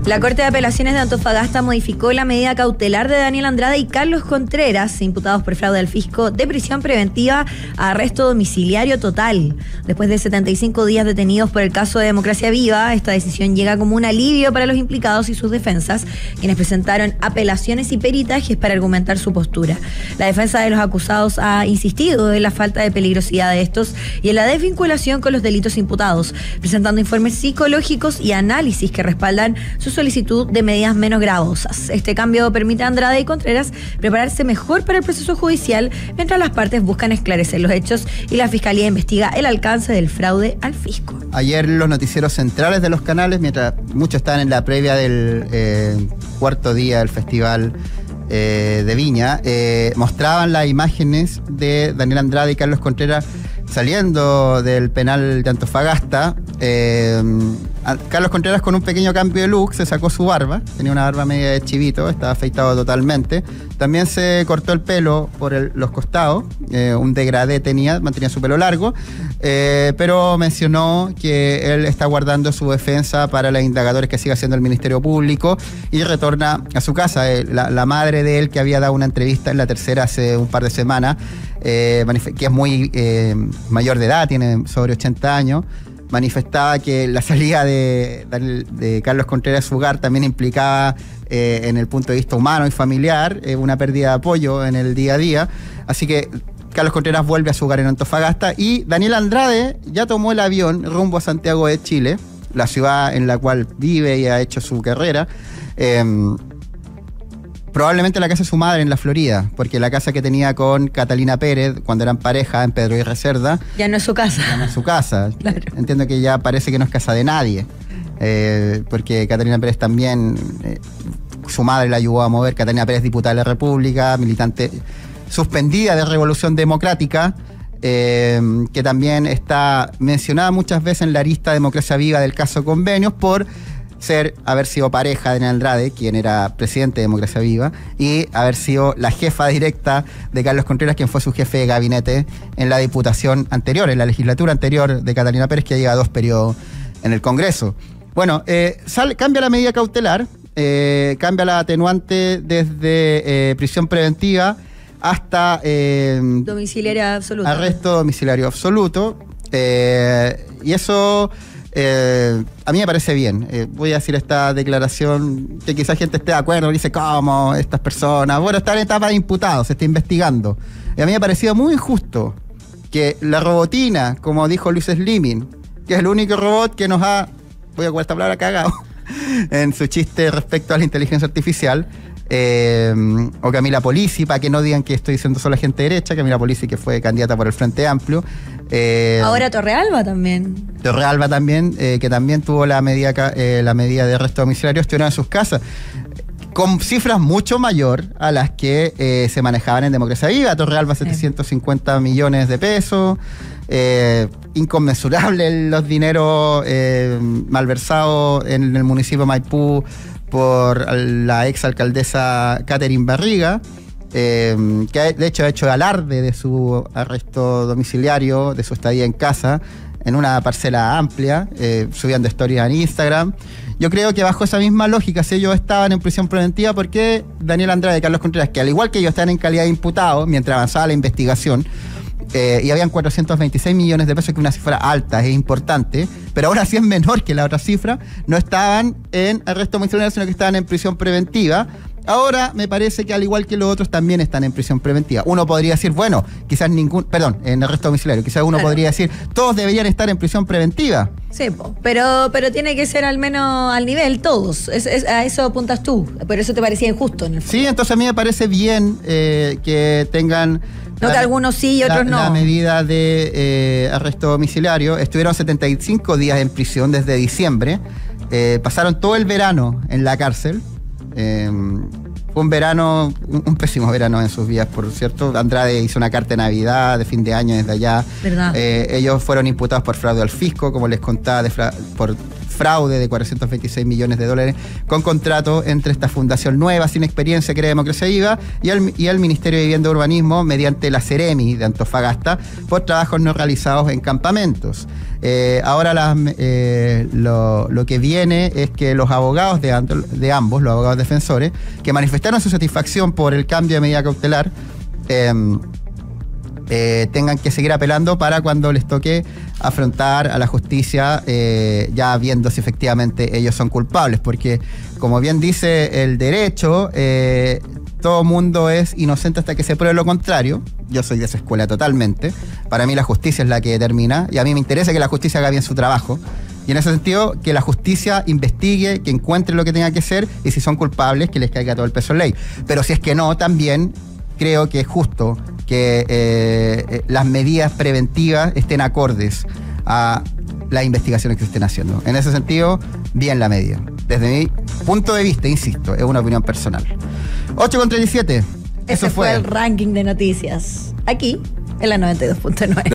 La Corte de Apelaciones de Antofagasta modificó la medida cautelar de Daniel Andrade y Carlos Contreras, imputados por fraude al fisco, de prisión preventiva a arresto domiciliario total. Después de 75 días detenidos por el caso de Democracia Viva, esta decisión llega como un alivio para los implicados y sus defensas, quienes presentaron apelaciones y peritajes para argumentar su postura. La defensa de los acusados ha insistido en la falta de peligrosidad de estos y en la desvinculación con los delitos imputados, presentando informes psicológicos y análisis que respaldan su solicitud de medidas menos gravosas. Este cambio permite a Andrade y Contreras prepararse mejor para el proceso judicial, mientras las partes buscan esclarecer los hechos y la Fiscalía investiga el alcance del fraude al fisco. Ayer los noticieros centrales de los canales, mientras muchos estaban en la previa del cuarto día del Festival de Viña, mostraban las imágenes de Daniel Andrade y Carlos Contreras saliendo del penal de Antofagasta. Carlos Contreras, con un pequeño cambio de look, se sacó su barba, tenía una barba media de chivito, estaba afeitado totalmente. También se cortó el pelo por los costados, un degradé mantenía su pelo largo, pero mencionó que él está guardando su defensa para los indagadores que sigue haciendo el Ministerio Público y retorna a su casa. La madre de él, que había dado una entrevista en La Tercera hace un par de semanas, que es muy mayor de edad, tiene sobre 80 años, manifestaba que la salida de Carlos Contreras a su hogar también implicaba, en el punto de vista humano y familiar, una pérdida de apoyo en el día a día. Así que Carlos Contreras vuelve a su hogar en Antofagasta y Daniel Andrade ya tomó el avión rumbo a Santiago de Chile, la ciudad en la cual vive y ha hecho su carrera. Probablemente la casa de su madre en la Florida, porque la casa que tenía con Catalina Pérez, cuando eran pareja en Pedro y Cerda, ya no es su casa. Ya no es su casa. Claro. Entiendo que ya parece que no es casa de nadie, porque Catalina Pérez también, su madre la ayudó a mover. Catalina Pérez, diputada de la República, militante suspendida de Revolución Democrática, que también está mencionada muchas veces en la arista Democracia Viva del caso Convenios por haber sido pareja de Daniel Andrade, quien era presidente de Democracia Viva, y haber sido la jefa directa de Carlos Contreras, quien fue su jefe de gabinete en la diputación anterior, en la legislatura anterior de Catalina Pérez, que lleva 2 periodos en el Congreso. Bueno, cambia la medida cautelar, cambia la atenuante desde prisión preventiva hasta domiciliario absoluto. Arresto domiciliario absoluto, y eso a mí me parece bien. Voy a decir esta declaración que quizás gente esté de acuerdo, dice, ¿cómo estas personas? Bueno, están en etapa de imputados, se está investigando. Y a mí me ha parecido muy injusto que la robotina, como dijo Luis Slimming, que es el único robot que nos ha, voy a ocupar esta palabra, cagado en su chiste respecto a la inteligencia artificial, o Camila Polisi, para que no digan que estoy diciendo solo gente derecha, Camila Polisi, que fue candidata por el Frente Amplio. Ahora Torrealba también. Torrealba también, que también tuvo la medida de arresto domiciliario, estuvieron en sus casas, con cifras mucho mayor a las que se manejaban en Democracia Viva. Torrealba, 750 millones de pesos, inconmensurable los dineros malversados en el municipio de Maipú por la exalcaldesa Catherine Barriga, que de hecho ha hecho alarde de su arresto domiciliario, de su estadía en casa, en una parcela amplia, subiendo historias en Instagram. Yo creo que bajo esa misma lógica, si ellos estaban en prisión preventiva, ¿por qué Daniel Andrade y Carlos Contreras, que al igual que ellos están en calidad de imputados mientras avanzaba la investigación, y habían 426 millones de pesos, que es una cifra alta, es importante, pero ahora sí es menor que la otra cifra, no estaban en arresto domiciliario, sino que estaban en prisión preventiva? Ahora me parece que al igual que los otros también están en prisión preventiva. Uno podría decir, bueno, quizás en arresto domiciliario, quizás uno podría decir, todos deberían estar en prisión preventiva. Sí, pero tiene que ser al menos al nivel todos. A eso apuntas tú. Por eso te parecía injusto en el fondo. Sí, entonces a mí me parece bien que tengan... No, que algunos sí y otros no. La medida de arresto domiciliario. Estuvieron 75 días en prisión desde diciembre. Pasaron todo el verano en la cárcel. Fue un pésimo verano en sus vidas, por cierto. Andrade hizo una carta de Navidad, de fin de año desde allá. ¿Verdad? Ellos fueron imputados por fraude al fisco, como les contaba, por fraude de 426 millones de dólares con contrato entre esta fundación nueva, sin experiencia, que era Democracia Viva, y el Ministerio de Vivienda y Urbanismo, mediante la Ceremi de Antofagasta, por trabajos no realizados en campamentos. Ahora lo que viene es que los abogados de ambos, los abogados defensores, que manifestaron su satisfacción por el cambio de medida cautelar, tengan que seguir apelando para cuando les toque afrontar a la justicia, ya viendo si efectivamente ellos son culpables, porque como bien dice el derecho, todo mundo es inocente hasta que se pruebe lo contrario. Yo soy de esa escuela totalmente. Para mí la justicia es la que determina, y a mí me interesa que la justicia haga bien su trabajo. Y en ese sentido, que la justicia investigue, que encuentre lo que tenga que hacer, y si son culpables, que les caiga todo el peso en ley. Pero si es que no, también creo que es justo que las medidas preventivas estén acordes a las investigaciones que se estén haciendo. En ese sentido, bien la medida. Desde mi punto de vista, insisto, es una opinión personal. 8:37. Ese fue el ranking de noticias. Aquí, en la 92.9.